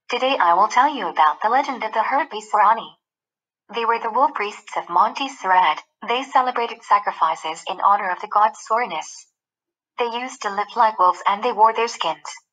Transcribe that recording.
Today I will tell you about the legend of the Hirpi Sorani. They were the wolf priests of Monte Soratte. They celebrated sacrifices in honor of the god Soranus. They used to live like wolves and they wore their skins.